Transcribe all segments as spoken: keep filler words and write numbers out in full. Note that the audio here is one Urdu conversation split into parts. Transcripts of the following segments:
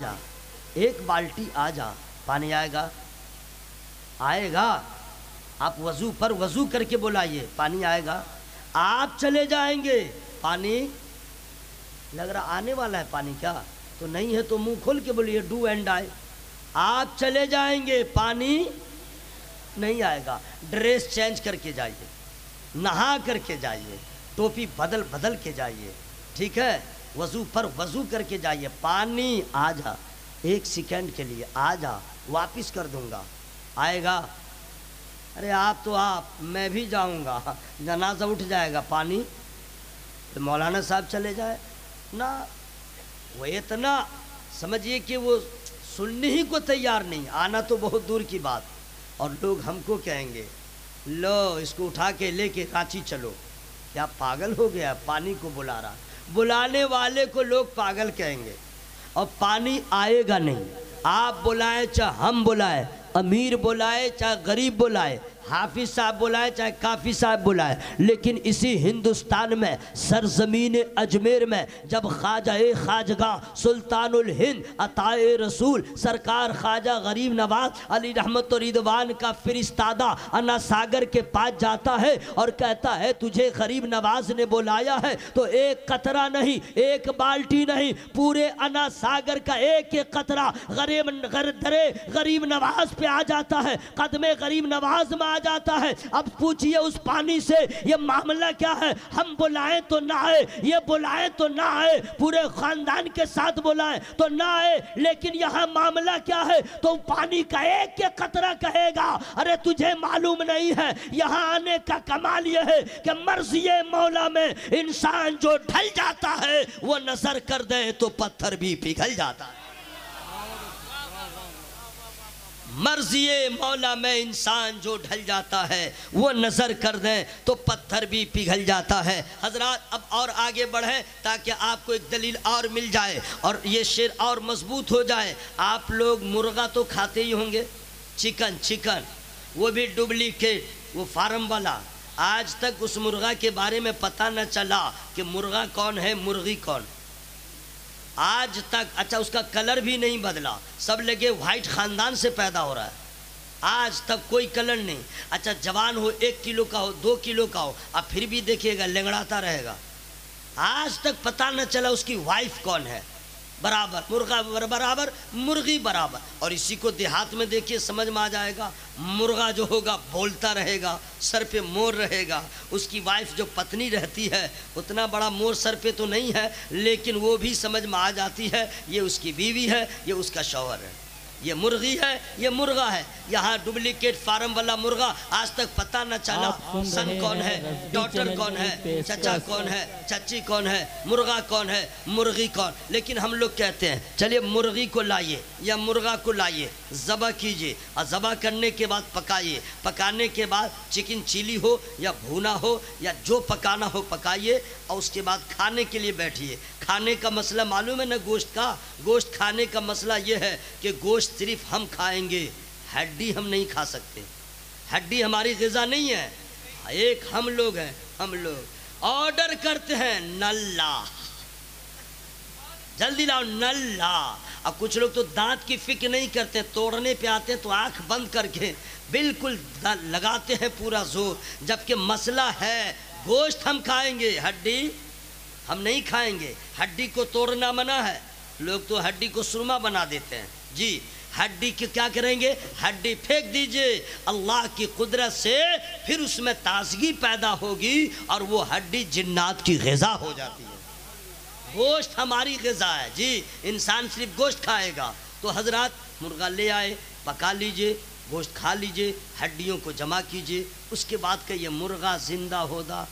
ایک بالٹی آ جا، پانی آئے گا؟ آئے گا۔ آپ وضو پر وضو کر کے بلائیے، پانی آئے گا۔ آپ چلے جائیں گے، پانی لگ رہا آنے والا ہے پانی، کیا تو نہیں ہے تو منہ کھول کے بولیے ڈو اینڈ ڈائی۔ آپ چلے جائیں گے، پانی نہیں آئے گا۔ ڈریس چینج کر کے جائیے، نہا کر کے جائیے، ٹوپی بدل بدل کے جائیے، ٹھیک ہے، وضو پر وضو کر کے جائیے، پانی آ جا، ایک سیکنڈ کے لیے آ جا، واپس کر دوں گا، آئے گا؟ ارے آپ تو آپ، میں بھی جاؤں گا، جنازہ اٹھ جائے گا، پانی مولانا صاحب چلے جائے نا، وہ اتنا سمجھیے کہ وہ سننے ہی کو تیار نہیں، آنا تو بہت دور کی بات۔ اور لوگ ہم کو کہیں گے لو اس کو اٹھا کے لے کے رانچی چلو، کیا پاگل ہو گیا؟ پانی کو بلا رہا، بلانے والے کو لوگ پاگل کہیں گے، اور پانی آئے گا نہیں۔ آپ بلائیں چاہے ہم بلائیں، امیر بلائے چاہے غریب بلائے، حافظ صاحب بلائے چاہے کافی صاحب بلائے، لیکن اسی ہندوستان میں سرزمین اجمیر میں جب خواجہ خواجگاں سلطان الہند عطائے رسول سرکار خواجہ غریب نواز علی رحمت و رضوان کا فرستادہ انا ساگر کے پاس جاتا ہے اور کہتا ہے تجھے غریب نواز نے بلایا ہے، تو ایک قطرہ نہیں، ایک بالٹی نہیں، پورے انا ساگر کا ایک ایک قطرہ غریب درے غریب نواز پہ آ جاتا ہے، قدم غریب نواز میں آ جاتا ہے۔ اب پوچھئے اس پانی سے یہ معاملہ کیا ہے؟ ہم بلائیں تو نہ آئے، یہ بلائیں تو نہ آئے، پورے خاندان کے ساتھ بلائیں تو نہ آئے، لیکن یہاں معاملہ کیا ہے؟ تو پانی کا ایک ایک قطرہ کہے گا ارے تجھے معلوم نہیں ہے، یہاں آنے کا کمال یہ ہے کہ مرضی مولا میں انسان جو ڈھل جاتا ہے وہ نظر کر دے تو پتھر بھی پگھل جاتا ہے۔ مرضی مولا میں انسان جو ڈھل جاتا ہے وہ نظر کر دیں تو پتھر بھی پگھل جاتا ہے۔ حضرات اب اور آگے بڑھیں تاکہ آپ کو ایک دلیل اور مل جائے اور یہ شعر اور مضبوط ہو جائے۔ آپ لوگ مرغا تو کھاتے ہی ہوں گے، چکن چکن وہ بھی ڈپلیکیٹ، وہ فارم والا۔ آج تک اس مرغا کے بارے میں پتہ نہ چلا کہ مرغا کون ہے، مرغی کون، آج تک۔ اچھا اس کا کلر بھی نہیں بدلا، سب لگے وائٹ خاندان سے پیدا ہو رہا ہے، آج تک کوئی کلر نہیں۔ اچھا جوان ہو، ایک کلو کا ہو، دو کلو کا ہو، اب پھر بھی دیکھیے گا لنگڑاتا رہے گا، آج تک پتہ نہ چلا اس کی وائف کون ہے۔ برابر مرغا برابر مرغی برابر۔ اور اسی کو دیہات میں دیکھیے سمجھ میں آ جائے گا، مرغا جو ہوگا بولتا رہے گا، سر پہ مور رہے گا، اس کی وائف جو پتنی رہتی ہے اتنا بڑا مور سر پہ تو نہیں ہے لیکن وہ بھی سمجھ میں آ جاتی ہے یہ اس کی بیوی ہے، یہ اس کا شوہر ہے، یہ مرغی ہے، یہ مرغا ہے۔ یہاں ڈپلیکیٹ فارم والا مرغا آج تک پتہ نہ چلا سن کون ہے، ڈاٹر کون ہے، چچا کون ہے، چچی کون ہے، مرغا کون ہے، مرغی کون۔ لیکن ہم لوگ کہتے ہیں چلیے مرغی کو لائیے یا مرغا کو لائیے، ذبح کیجئے اور ذبح کرنے کے بعد پکائیے، پکانے کے بعد چکن چیلی ہو یا بھونا ہو یا جو پکانا ہو پکائیے اور اس کے بعد کھانے کے لیے بیٹھیے۔ کھانے کا مسئلہ معلوم ہے نا گوشت کا؟ گوشت کھانے کا مسئلہ یہ ہے کہ گوشت صرف ہم کھائیں گے، ہڈی ہم نہیں کھا سکتے، ہڈی ہماری غذا نہیں ہے۔ ایک ہم لوگ ہیں، ہم لوگ آرڈر کرتے ہیں نلا، جلدی لاؤ نلا۔ اب کچھ لوگ تو دانت کی فکر نہیں کرتے، توڑنے پہ آتے تو آنکھ بند کر کے بالکل لگاتے ہیں پورا زور، جبکہ مسئلہ ہے گوشت ہم کھائیں گے، ہڈی ہم نہیں کھائیں گے۔ ہڈی کو توڑنا منع ہے، لوگ تو ہڈی کو سرما بنا دیتے ہیں جی۔ ہڈی کی کیا کریں گے؟ ہڈی پھینک دیجئے، اللہ کی قدرت سے پھر اس میں تازگی پیدا ہوگی اور وہ ہڈی جنات کی غذا ہو جاتی ہے۔ گوشت ہماری غذا ہے جی، انسان صرف گوشت کھائے گا۔ تو حضرات مرغا لے آئے، پکا لیجئے، گوشت کھا لیجئے، ہڈیوں کو جمع کیجئے، اس کے بعد کہ یہ مرغا زندہ ہوگا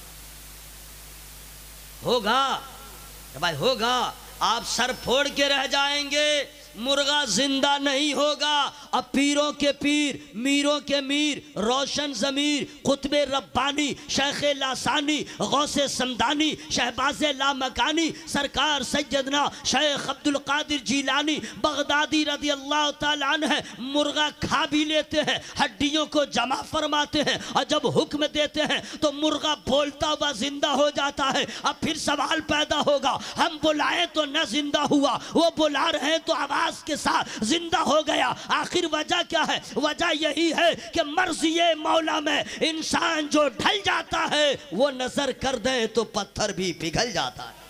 ہوگا بھائی ہوگا، آپ سر پھوڑ کے رہ جائیں گے، مرغا زندہ نہیں ہوگا۔ اب پیروں کے پیر، میروں کے میر، روشن ضمیر، قطب ربانی، شیخ لاسانی، غوث سمدانی، شہباز لامکانی، سرکار سیدنا شیخ عبدالقادر جیلانی بغدادی رضی اللہ تعالیٰ عنہ مرغا کھا بھی لیتے ہیں، ہڈیوں کو جمع فرماتے ہیں اور جب حکم دیتے ہیں تو مرغا بولتا ہوا زندہ ہو جاتا ہے۔ اب پھر سوال پیدا ہوگا، ہم بلائیں تو نہ زندہ ہوا، وہ بلا رہے ہیں تو آواز احساس کے ساتھ زندہ ہو گیا۔ آخر وجہ کیا ہے؟ وجہ یہی ہے کہ مرضی مولا میں انسان جو ڈھل جاتا ہے وہ نظر کر دے تو پتھر بھی پگھل جاتا ہے۔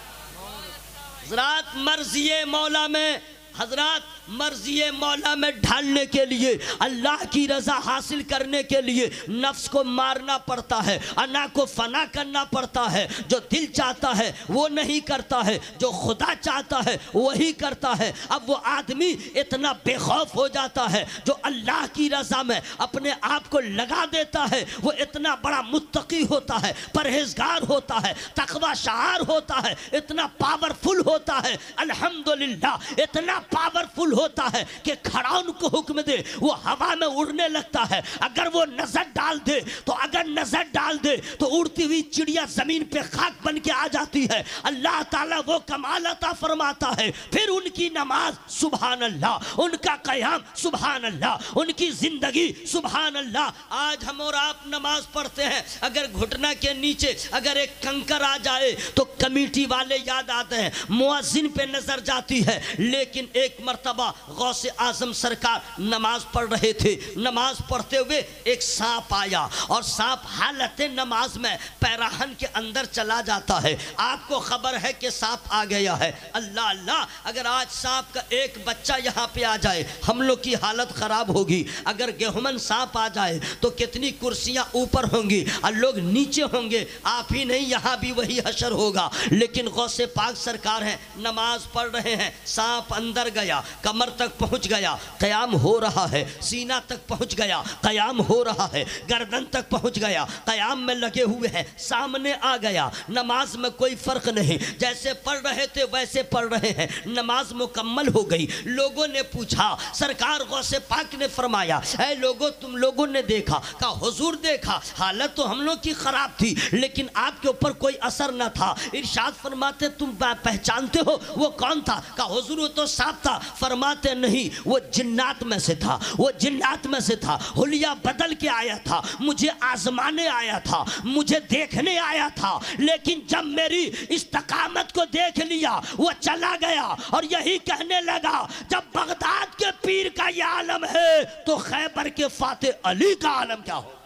حضرات مرضی مولا میں حضرات مرضی مولا میں ڈھالنے کے لیے، اللہ کی رضا حاصل کرنے کے لیے نفس کو مارنا پڑتا ہے، انا کو فنا کرنا پڑتا ہے۔ جو دل چاہتا ہے وہ نہیں کرتا ہے، جو خدا چاہتا ہے وہی کرتا ہے۔ اب وہ آدمی اتنا بے خوف ہو جاتا ہے جو اللہ کی رضا میں اپنے آپ کو لگا دیتا ہے، وہ اتنا بڑا متقی ہوتا ہے، پرہیزگار ہوتا ہے، تقوی شعار ہوتا ہے، اتنا پاورفل ہوتا ہے، الحمدللہ اتنا پاورفل ہوتا ہے کہ کھڑاؤن کو حکم دے وہ ہوا میں اڑنے لگتا ہے۔ اگر وہ نظر ڈال دے تو اگر نظر ڈال دے تو اڑتی ہوئی چڑیا زمین پہ خاک بن کے آ جاتی ہے۔ اللہ تعالیٰ وہ کمال عطا فرماتا ہے۔ پھر ان کی نماز سبحان اللہ، ان کا قیام سبحان اللہ، ان کی زندگی سبحان اللہ۔ آج ہم اور آپ نماز پڑھتے ہیں، اگر گھٹنا کے نیچے اگر ایک کنکر آ جائے تو کمیٹی والے یاد آتے ہیں، مؤذن پہ نظر جاتی ہے۔ لیکن ایک مرتبہ غوث اعظم سرکار نماز پڑھ رہے تھے، نماز پڑھتے ہوئے ایک سانپ آیا اور سانپ حالت نماز میں پیراہن کے اندر چلا جاتا ہے۔ آپ کو خبر ہے کہ سانپ آ گیا ہے۔ اللہ اللہ، اگر آج سانپ کا ایک بچہ یہاں پہ آ جائے ہم لوگ کی حالت خراب ہوگی۔ اگر گہمن سانپ آ جائے تو کتنی کرسیاں اوپر ہوں گی اور لوگ نیچے ہوں گے، آپ ہی نہیں یہاں بھی وہی حشر ہوگا۔ لیکن غوث پاک سرکار ہیں، نماز پڑھ رہے ہیں، سانپ اندر گیا، کمر تک پہنچ گیا، قیام ہو رہا ہے، سینہ تک پہنچ گیا، قیام ہو رہا ہے، گردن تک پہنچ گیا، قیام میں لگے ہوئے ہیں، سامنے آ گیا۔ نماز میں کوئی فرق نہیں، جیسے پڑھ رہے تھے ویسے پڑھ رہے ہیں، نماز مکمل ہو گئی۔ لوگوں نے پوچھا، سرکار غوث پاک نے فرمایا، اے لوگوں تم لوگوں نے دیکھا؟ کہا حضور دیکھا، حالت تو ہم لوگ کی خراب تھی لیکن آپ کے اوپر کوئی اثر نہ تھا۔ ارشاد فرماتے تم پہچانتے ہو وہ کون تھا؟ کہا حضور وہ تو صاحب تھا۔ فرماتے نہیں، وہ جنات میں سے تھا، وہ جنات میں سے تھا، حلیہ بدل کے آیا تھا، مجھے آزمانے آیا تھا، مجھے دیکھنے آیا تھا، لیکن جب میری استقامت کو دیکھ لیا وہ چلا گیا اور یہی کہنے لگا جب بغداد کے پیر کا یہ عالم ہے تو خیبر کے فاتح علی کا عالم کیا ہو؟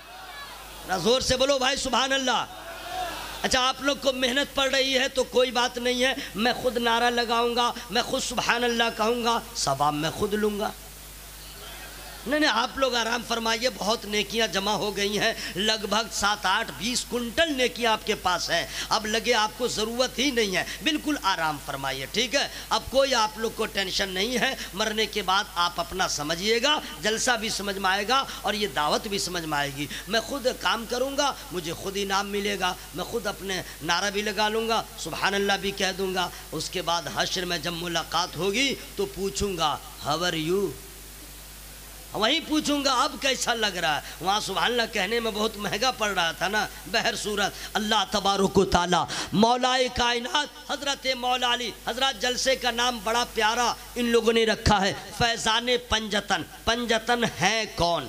زور سے بولو بھائی سبحان اللہ۔ اچھا آپ لوگ کو محنت پڑ رہی ہے تو کوئی بات نہیں ہے، میں خود نعرہ لگاؤں گا، میں خود سبحان اللہ کہوں گا، ثواب میں خود لوں گا۔ نہیں نہیں آپ لوگ آرام فرمائیے، بہت نیکیاں جمع ہو گئی ہیں، لگ بھگ سات آٹھ بیس کنٹل نیکیاں آپ کے پاس ہیں، اب لگے آپ کو ضرورت ہی نہیں ہے، بالکل آرام فرمائیے، ٹھیک ہے؟ اب کوئی آپ لوگ کو ٹینشن نہیں ہے، مرنے کے بعد آپ اپنا سمجھیے گا، جلسہ بھی سمجھ میں آئے گا اور یہ دعوت بھی سمجھ میں آئے گی۔ میں خود کام کروں گا، مجھے خود انعام ملے گا، میں خود اپنے نعرہ بھی لگا لوں گا، سبحان اللہ بھی کہہ دوں گا۔ اس کے بعد حشر میں جب ملاقات ہوگی تو پوچھوں گا ہاؤ آر یو، وہیں پوچھوں گا اب کیسا لگ رہا ہے۔ وہاں سبحان اللہ کہنے میں بہت مہنگا پڑ رہا تھا نا۔ بہر صورت اللہ تبارک و تعالی مولا کائنات حضرت مولا علی، حضرات جلسے کا نام بڑا پیارا ان لوگوں نے رکھا ہے، فیضان پنجتن۔ پنجتن ہے کون؟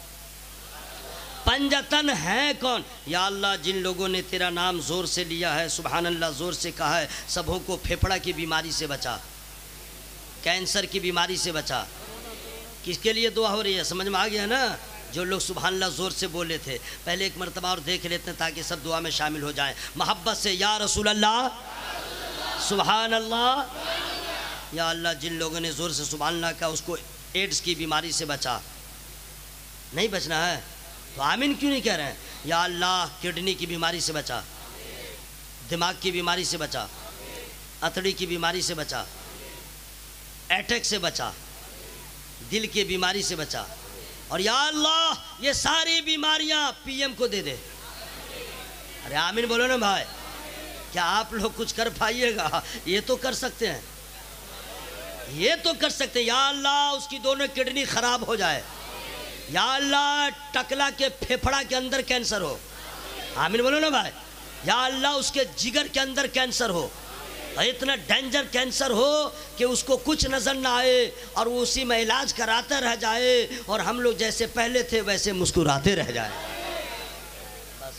پنجتن ہے کون؟ یا اللہ جن لوگوں نے تیرا نام زور سے لیا ہے، سبحان اللہ زور سے کہا ہے، سبوں کو پھیپھڑا کی بیماری سے بچا، کینسر کی بیماری سے بچا۔ کس کے لیے دعا ہو رہی ہے؟ سمجھ میں آ گیا نا؟ جو لوگ سبحان اللہ زور سے بولے تھے، پہلے ایک مرتبہ اور دیکھ لیتے ہیں تاکہ سب دعا میں شامل ہو جائیں۔ محبت سے یا رسول اللہ، سبحان اللہ۔ یا اللہ جن لوگوں نے زور سے سبحان اللہ کہا اس کو ایڈز کی بیماری سے بچا۔ نہیں بچنا ہے تو آمین کیوں نہیں کہہ رہے ہیں؟ یا اللہ کڈنی کی بیماری سے بچا، دماغ کی بیماری سے بچا، اتڑی کی بیماری سے بچا، اٹیک سے بچا، دل کی بیماری سے بچا، اور یا اللہ یہ ساری بیماریاں پی ایم کو دے دے۔ ارے آمین بولو نا بھائی۔ کیا آپ لوگ کچھ کر پائیے گا؟ یہ تو کر سکتے ہیں، یہ تو کر سکتے ہیں۔ یا اللہ اس کی دونوں کڈنی خراب ہو جائے، یا اللہ ٹکلا کے پھیپھڑا کے اندر کینسر ہو، آمین بولو نا بھائی۔ یا اللہ اس کے جگر کے اندر کینسر ہو، اور اتنا ڈینجر کینسر ہو کہ اس کو کچھ نظر نہ آئے اور وہ اسی میں علاج کراتا رہ جائے اور ہم لوگ جیسے پہلے تھے ویسے مسکراتے رہ جائیں۔ بس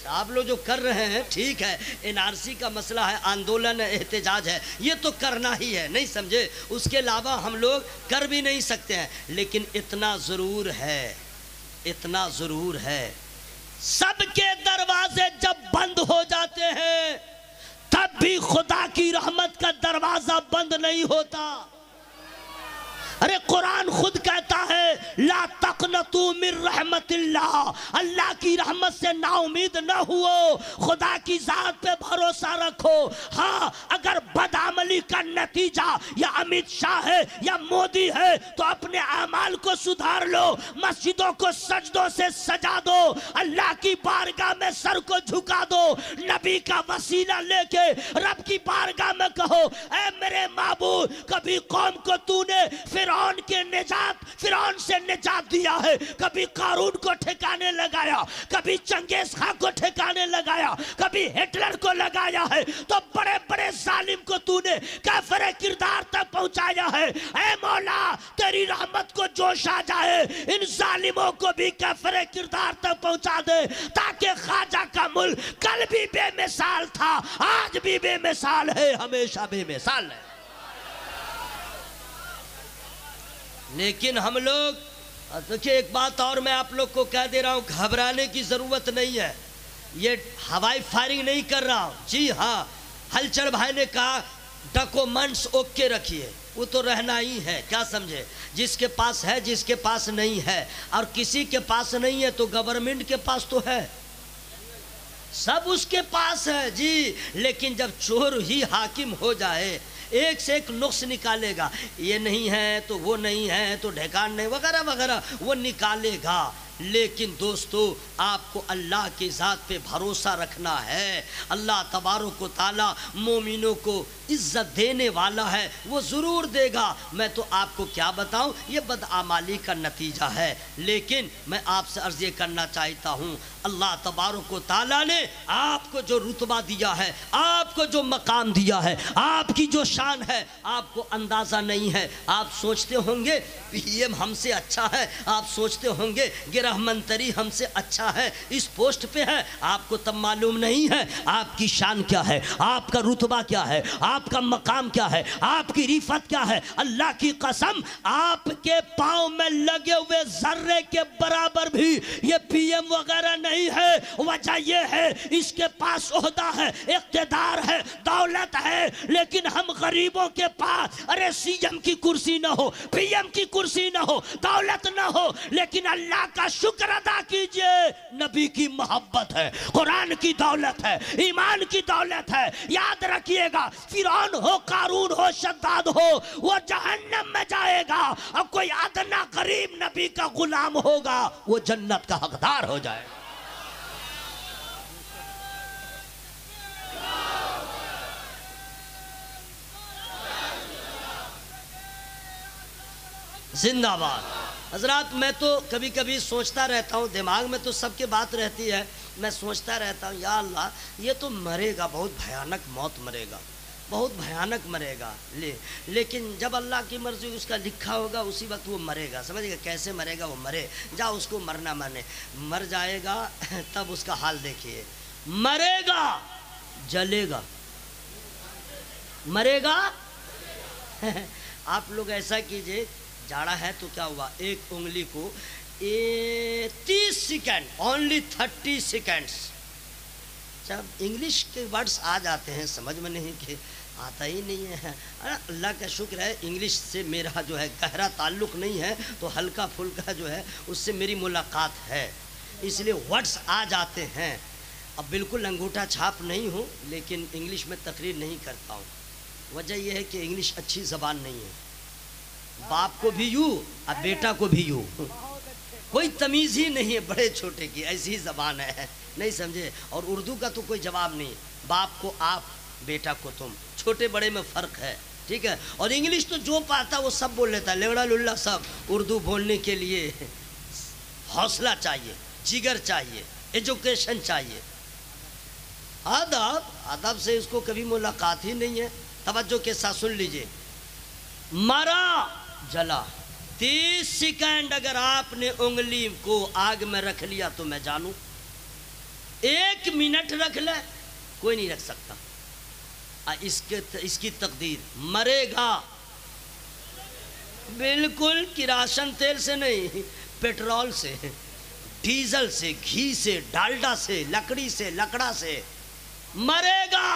آپ لوگ جو کر رہے ہیں ٹھیک ہے، این آر سی کا مسئلہ ہے، آندولن ہے، احتجاج ہے، یہ تو کرنا ہی ہے، نہیں سمجھے؟ اس کے علاوہ ہم لوگ کر بھی نہیں سکتے ہیں، لیکن اتنا ضرور ہے، اتنا ضرور ہے، سب کے دروازے جب بند ہو جاتے ہیں تب بھی خدا کی رحمت کا دروازہ بند نہیں ہوتا۔ ارے قرآن خود کہتا ہے لا تقنطوا من رحمت اللہ، اللہ کی رحمت سے نا امید نہ ہو، خدا کی ذات پہ بھروسہ رکھو۔ ہاں اگر بدعملی کا نتیجہ یا امیت شاہ ہے یا مودی ہے تو اپنے اعمال کو سدھار لو، مسجدوں کو سجدوں سے سجا دو، اللہ کی بارگاہ میں سر کو جھکا دو، نبی کا وسیلہ لے کے رب کی بارگاہ میں کہو اے میرے معبود، کبھی قوم کو تو نے فرعون کے نجات فرعون سے نجات دیا ہے، کبھی قارون کو ٹھکانے لگایا، کبھی چنگیز خان کو ٹھکانے لگایا، کبھی ہٹلر کو لگایا ہے، تو بڑے بڑے ظالم کو تو نے کافر کردار تک پہنچایا ہے۔ اے مولا تیری رحمت کو جوش آ جائے، ان ظالموں کو بھی کافر کردار تک پہنچا دے، تاکہ خواجہ کا ملک کل بھی بے مثال تھا، آج بھی بے مثال ہے، ہمیشہ بے مثال ہے۔ لیکن ہم لوگ دیکھیں، ایک بات اور میں آپ لوگ کو کہہ دے رہا ہوں، گھبرانے کی ضرورت نہیں ہے، یہ ہوائی فائرنگ نہیں کر رہا ہوں، جی ہاں ہلچل بھائی نے کہا ڈاکومنٹس اوکے رکھیے، وہ تو رہنا ہی ہے، کیا سمجھے؟ جس کے پاس ہے، جس کے پاس نہیں ہے، اور کسی کے پاس نہیں ہے تو گورنمنٹ کے پاس تو ہے، سب اس کے پاس ہے جی۔ لیکن جب چور ہی حاکم ہو جائے، ایک سے ایک نقص نکالے گا، یہ نہیں ہے تو وہ نہیں ہے تو ڈھکان نہیں وغیرہ وغیرہ وہ نکالے گا۔ لیکن دوستو آپ کو اللہ کی ذات پہ بھروسہ رکھنا ہے، اللہ تبارک و تعالی مومنوں کو عزت دینے والا ہے، وہ ضرور دے گا۔ میں تو آپ کو کیا بتاؤں، یہ بدعمالی کا نتیجہ ہے، لیکن میں آپ سے عرض یہ کرنا چاہتا ہوں، اللہ تبارک و تعالیٰ نے آپ کو جو رتبہ دیا ہے، آپ کو جو مقام دیا ہے، آپ کی جو شان ہے، آپ کو اندازہ نہیں ہے۔ آپ سوچتے ہوں گے پی ایم ہم سے اچھا ہے، آپ سوچتے ہوں گے گرہ منتری ہم سے اچھا ہے، اس پوسٹ پہ ہے، آپ کو تب معلوم نہیں ہے آپ کی شان کیا ہے، آپ کا رتبہ کیا ہے، آپ کا مقام کیا ہے، آپ کی رفعت کیا ہے۔ اللہ کی قسم آپ کے پاؤں میں لگے ہوئے ذرے کے برابر بھی یہ پی ایم وغیرہ نہیں ہے۔ وجہ یہ ہے اس کے پاس عہدہ ہے، اقتدار ہے، دولت ہے، لیکن ہم غریبوں کے پاس ارے سی ایم کی کرسی نہ ہو، پی ایم کی کرسی نہ ہو، دولت نہ ہو، لیکن اللہ کا شکر ادا کیجئے، نبی کی محبت ہے، قرآن کی دولت ہے، ایمان کی دولت ہے۔ یاد رکھیے گا فرعون ہو، قارون ہو، شداد ہو، وہ جہنم میں جائے گا، اب کوئی ادنا غریب نبی کا غلام ہوگا وہ جنت کا حقدار ہو جائے گا۔ زندہ باد۔ حضرات میں تو کبھی کبھی سوچتا رہتا ہوں، دماغ میں تو سب کے بات رہتی ہے، میں سوچتا رہتا ہوں یا اللہ یہ تو مرے گا، بہت بھیانک موت مرے گا، بہت بھیانک مرے گا، لے لیکن جب اللہ کی مرضی اس کا لکھا ہوگا اسی وقت وہ مرے گا، سمجھے گا کیسے مرے گا، وہ مرے جا، اس کو مرنا مانے، مر جائے گا تب اس کا حال دیکھیے، مرے گا جلے گا، مرے گا۔ آپ لوگ ایسا کیجئے، جاڑا ہے تو کیا ہوا، ایک انگلی کو تیس سیکنڈ اونلی تھرٹی سیکنڈز، جب انگلش کے ورڈز آ جاتے ہیں سمجھ میں نہیں کہ آتا ہی نہیں ہے، اللہ کا شکر ہے انگلش سے میرا جو ہے گہرا تعلق نہیں ہے، تو ہلکا پھلکا جو ہے اس سے میری ملاقات ہے، اس لیے ورڈز آ جاتے ہیں۔ اب بالکل انگوٹھا چھاپ نہیں ہوں، لیکن انگلش میں تقریر نہیں کرتا ہوں، وجہ یہ ہے کہ انگلش اچھی زبان نہیں ہے، باپ کو بھی یوں اور بیٹا کو بھی یوں، کوئی تمیز ہی نہیں ہے بڑے چھوٹے کی، ایسی زبان ہے، نہیں سمجھے؟ اور اردو کا تو کوئی جواب نہیں، باپ کو آپ، بیٹا کو تم، چھوٹے بڑے میں فرق ہے، ٹھیک ہے؟ اور انگلش تو جو پاتا وہ سب بول لیتا ہے، لنگڑا للہ سب۔ اردو بولنے کے لیے حوصلہ چاہیے، جگر چاہیے، ایجوکیشن چاہیے، آداب آداب سے اس کو کبھی ملاقات ہی نہیں ہے۔ توجہ کے ساتھ سن لیجئے، مرا جلا، تیس سیکنڈ اگر آپ نے انگلی کو آگ میں رکھ لیا تو میں جانوں، ایک منٹ رکھ لے کوئی نہیں رکھ سکتا. اس کے اس کی تقدیر مرے گا بالکل کراشن تیل سے نہیں، پیٹرول سے، ڈیزل سے، گھی سے، ڈالڈا سے، لکڑی سے، لکڑا سے مرے گا.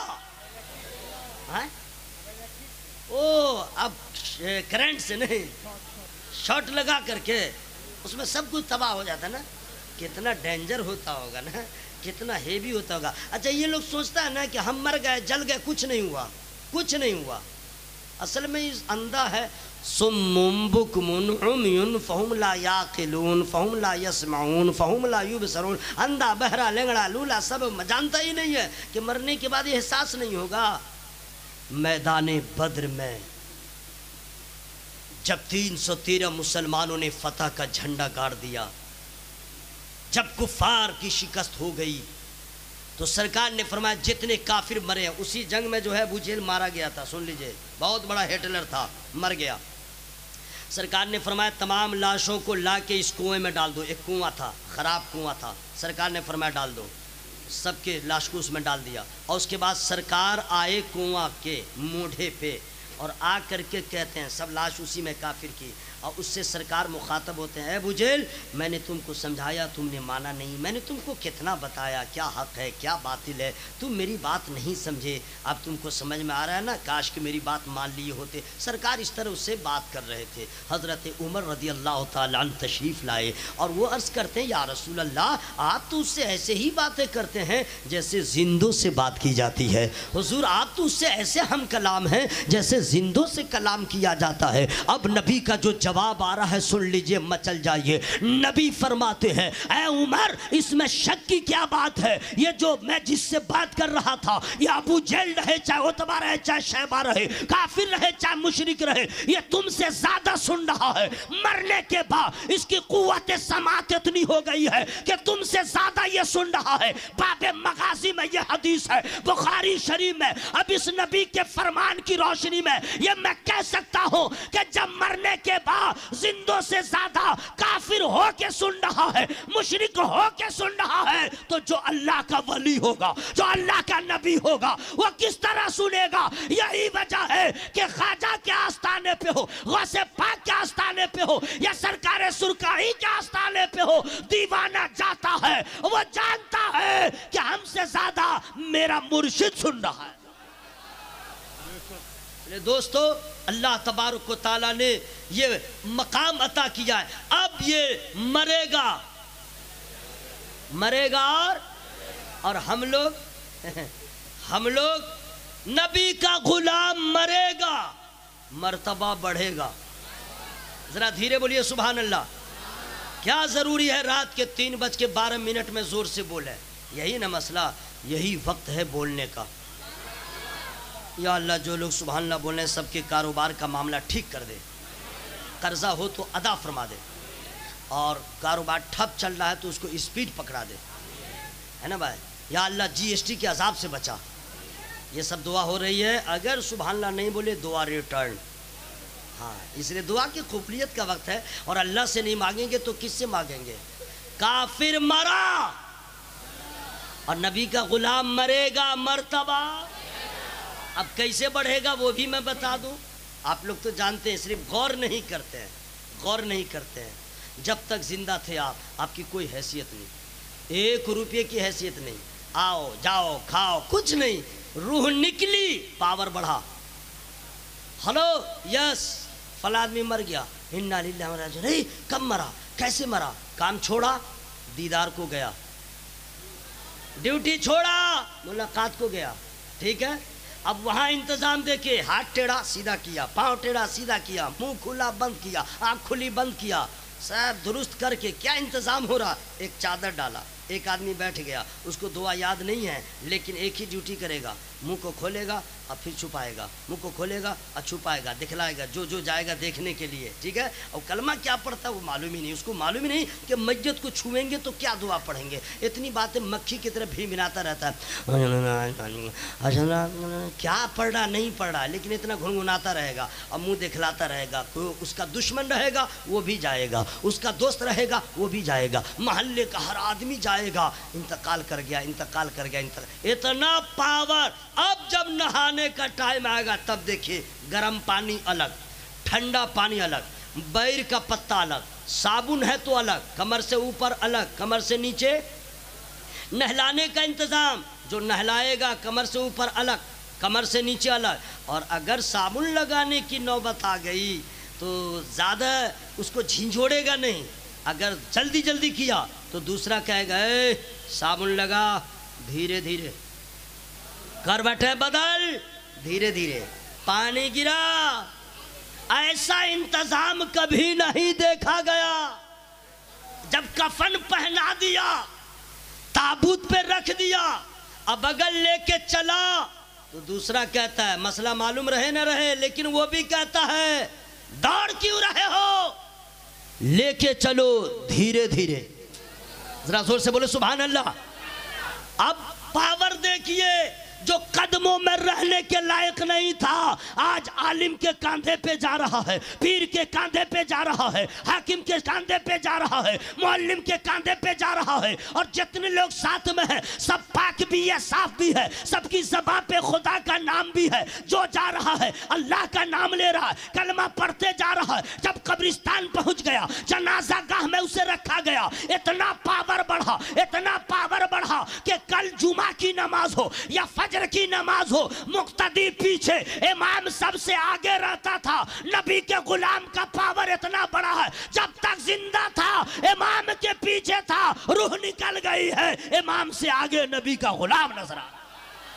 او اب کرنٹ سے نہیں، شارٹ لگا کر کے اس میں سب کچھ تباہ ہو جاتا ہے نا. کتنا ڈینجر ہوتا ہوگا نا، کتنا ہیوی ہوتا ہوگا. اچھا یہ لوگ سوچتا ہے نا کہ ہم مر گئے، جل گئے، کچھ نہیں ہوا، کچھ نہیں ہوا. اصل میں اس اندھا ہے. صم بکم عمی فہم لا یعقلون فہم لا یسمعون فہم لا یبصرون. اندھا، بہرا، لنگڑا، لولا سب جانتا ہی نہیں ہے کہ مرنے کے بعد یہ احساس نہیں ہوگا. میدان بدر میں جب تین سو تیرہ مسلمانوں نے فتح کا جھنڈا گاڑ دیا، جب کفار کی شکست ہو گئی تو سرکار نے فرمایا جتنے کافر مرے ہیں، اسی جنگ میں جو ہے ابو جہل مارا گیا تھا، سن لیجئے، بہت بڑا ہٹلر تھا، مر گیا. سرکار نے فرمایا تمام لاشوں کو لا کے اس کنویں میں ڈال دو. ایک کنواں تھا، خراب کنواں تھا، سرکار نے فرمایا ڈال دو. سب کے لاش کو اس میں ڈال دیا. اور اس کے بعد سرکار آئے کنواں کے موڑھے پہ اور آ کر کے کہتے ہیں، سب لاش اسی میں کافر کی، اور اس سے سرکار مخاطب ہوتے ہیں، اے ابو جہل میں نے تم کو سمجھایا، تم نے مانا نہیں، میں نے تم کو کتنا بتایا کیا حق ہے کیا باطل ہے، تم میری بات نہیں سمجھے. اب تم کو سمجھ میں آ رہا ہے نا، کاش کہ میری بات مان لیے ہوتے. سرکار اس طرح اس سے بات کر رہے تھے. حضرت عمر رضی اللہ تعالیٰ عنہ تشریف لائے اور وہ عرض کرتے ہیں، یا رسول اللہ آپ تو اس سے ایسے ہی باتیں کرتے ہیں جیسے زندوں سے بات کی جاتی ہے. حضور آپ تو اس سے ایسے ہم کلام ہیں جیسے زندوں سے کلام کیا جاتا ہے. اب نبی کا جو جواب آ رہا ہے سن لیجئے، مچل جائیے. نبی فرماتے ہیں، اے عمر اس میں شک کی کیا بات ہے؟ یہ جو میں جس سے بات کر رہا تھا، یہ ابو جہل رہے، چاہے عتبہ رہے، چاہے شیبہ رہے، کافر رہے، چاہے مشرک رہے، یہ تم سے زیادہ سن رہا ہے. مرنے کے بعد اس کی قوت سماعت اتنی ہو گئی ہے کہ تم سے زیادہ یہ سن رہا ہے. باب مغازی میں یہ حدیث ہے، بخاری شریف میں. اب اس نبی کے فرمان کی روشنی میں یہ میں کہہ سکتا ہوں کہ جب مرنے کے بعد زندوں سے زیادہ کافر ہو کے سن رہا ہے، مشرک ہو کے سن رہا ہے، تو جو اللہ کا ولی ہوگا، جو اللہ کا نبی ہوگا، وہ کس طرح سنے گا؟ یہی وجہ ہے کہ خواجہ کے آستانے پہ ہو، غوث پاک کے آستانے پہ ہو، یا سرکار سرکاری کے آستانے پہ ہو، دیوانہ جاتا ہے، وہ جانتا ہے کہ ہم سے زیادہ میرا مرشد سن رہا ہے. دوستو اللہ تبارک و تعالیٰ نے یہ مقام عطا کیا ہے. اب یہ مرے گا مرے گا اور اور ہم لوگ ہم لوگ نبی کا غلام مرے گا، مرتبہ بڑھے گا. ذرا دھیرے بولیے سبحان اللہ. کیا ضروری ہے رات کے تین بج کے بارہ منٹ میں زور سے بولے؟ یہی نا مسئلہ، یہی وقت ہے بولنے کا. یا اللہ جو لوگ سبحان اللہ بولنے سب کے کاروبار کا معاملہ ٹھیک کر دے، قرضہ ہو تو ادا فرما دے، اور کاروبار ٹھپ چل رہا ہے تو اس کو اسپیڈ پکڑا دے، ہے نا بھائی. یا اللہ جی ایس ٹی کے عذاب سے بچا. یہ سب دعا ہو رہی ہے. اگر سبحان اللہ نہیں بولے دعا ریٹرن. ہاں اس لیے دعا کی قبولیت کا وقت ہے، اور اللہ سے نہیں مانگیں گے تو کس سے مانگیں گے؟ کافر مرا اور نبی کا غلام مرے گا، مرتبہ اب کیسے بڑھے گا وہ بھی میں بتا دوں. آپ لوگ تو جانتے ہیں، صرف غور نہیں کرتے ہیں، غور نہیں کرتے ہیں. جب تک زندہ تھے آپ آپ کی کوئی حیثیت نہیں، ایک روپے کی حیثیت نہیں. آؤ جاؤ کھاؤ کچھ نہیں. روح نکلی پاور بڑھا. ہلو یس فلاں آدمی مر گیا، انا للہ و انا الیہ راجعون. نہیں کب مرا، کیسے مرا؟ کام چھوڑا، دیدار کو گیا، ڈیوٹی چھوڑا، ملاقات کو گیا. ٹھیک ہے، اب وہاں انتظام دیکھے، ہاتھ ٹیڑھا سیدھا کیا، پاؤں ٹیڑھا سیدھا کیا، منہ کھلا بند کیا، آنکھ کھلی بند کیا، سب درست کر کے کیا انتظام ہو رہا؟ ایک چادر ڈالا، ایک آدمی بیٹھ گیا، اس کو دعا یاد نہیں ہے لیکن ایک ہی ڈیوٹی کرے گا. منہ کو کھولے گا اور پھر چھپائے گا، منہ کو کھولے گا اور چھپائے گا، دکھلائے گا جو جو جائے گا دیکھنے کے لیے، ٹھیک ہے۔ اور کلمہ کیا پڑھتا ہے وہ معلوم ہی نہیں، اس کو معلوم ہی نہیں کہ میت کو چھوئیں گے تو کیا دعا پڑھیں گے، اتنی باتیں مکھی کی طرح بھی بناتا رہتا ہے، کیا پڑھ رہا نہیں پڑھ رہا، لیکن اتنا گھنگھناتا رہے گا اور منہ دکھلاتا رہے گا۔ کوئی اس کا دشمن رہے گا وہ بھی جائے گا، اس کا دوست رہے گا وہ بھی جائے گا، محلے کا ہر آدمی جائے گا، انتقال کر گیا انتقال کر گیا انتقال۔ اتنا پاور۔ اب جب نہانے کا ٹائم آئے گا تب دیکھیے، گرم پانی الگ، ٹھنڈا پانی الگ، بیر کا پتا الگ، صابن ہے تو الگ، کمر سے اوپر الگ، کمر سے نیچے، نہلانے کا انتظام، جو نہلائے گا کمر سے اوپر الگ، کمر سے نیچے الگ۔ اور اگر صابن لگانے کی نوبت آ گئی تو زیادہ اس کو جھنجھوڑے گا نہیں، اگر جلدی جلدی کیا تو دوسرا کہے گا اے صابن لگا، دھیرے دھیرے کروٹیں بدل، دھیرے دھیرے پانی گرا۔ ایسا انتظام کبھی نہیں دیکھا گیا۔ جب کفن پہنا دیا، تابوت پہ رکھ دیا، اب اگر لے کے چلا تو دوسرا کہتا ہے مسئلہ معلوم رہے نہ رہے، لیکن وہ بھی کہتا ہے دوڑ کیوں رہے ہو، لے کے چلو دھیرے دھیرے۔ ذرا زور سے بولو سبحان اللہ۔ اب پاور دیکھیے، جو قدموں میں رہنے کے لائق نہیں تھا آج عالم کے کاندھے پہ جا رہا ہے، پیر کے کاندھے پہ جا رہا ہے، حاکم کے کاندھے پہ جا رہا ہے، معلم کے کاندھے پہ جا رہا ہے، اور جتنے لوگ ساتھ میں ہیں سب پاک بھی ہے، صاف بھی ہے، سب کی زبان پہ خدا کا نام بھی ہے، جو جا رہا ہے اللہ کا نام لے رہا ہے، کلمہ پڑھتے جا رہا ہے۔ جب قبرستان پہنچ گیا، جنازہ گاہ میں اسے رکھا گیا، اتنا پاور بڑھا، اتنا پاور بڑھا کہ کل جمعہ کی نماز ہو یا فجر کی نماز ہو، مقتدی پیچھے، امام سب سے آگے رہتا تھا۔ نبی کے غلام کا پاور اتنا بڑا ہے، جب تک زندہ تھا امام کے پیچھے تھا، روح نکل گئی ہے امام سے آگے نبی کا غلام نظر آ رہا۔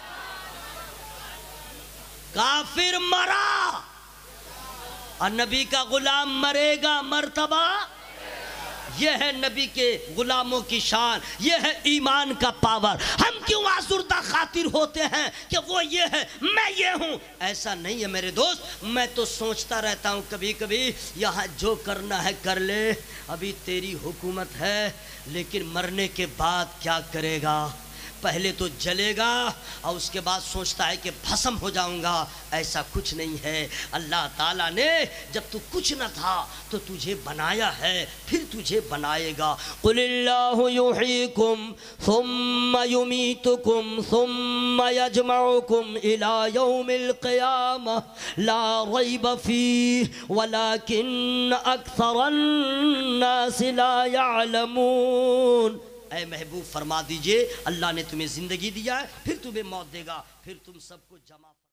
کافر مرا اور نبی کا غلام مرے گا مرتبہ۔ یہ ہے نبی کے غلاموں کی شان، یہ ہے ایمان کا پاور۔ ہم کیوں آزردہ خاطر ہوتے ہیں کہ وہ یہ ہے میں یہ ہوں؟ ایسا نہیں ہے میرے دوست۔ میں تو سوچتا رہتا ہوں کبھی کبھی، یہاں جو کرنا ہے کر لے، ابھی تیری حکومت ہے، لیکن مرنے کے بعد کیا کرے گا؟ پہلے تو جلے گا اور اس کے بعد سوچتا ہے کہ بھسم ہو جاؤں گا۔ ایسا کچھ نہیں ہے۔ اللہ تعالیٰ نے جب تو کچھ نہ تھا تو تجھے بنایا ہے، پھر تجھے بنائے گا۔ قُلِ اللَّهُ يُحْيِيكُمْ ثُمَّ يُمِيتُكُمْ ثُمَّ يَجْمَعُكُمْ إِلَى يَوْمِ الْقِيَامَةِ لَا رَيْبَ فِيهِ وَلَكِنَّ أَكْثَرَ النَّاسِ لَا يَعْلَمُونَ۔ اے محبوب فرما دیجئے اللہ نے تمہیں زندگی دیا ہے، پھر تمہیں موت دے گا، پھر تم سب کو جمع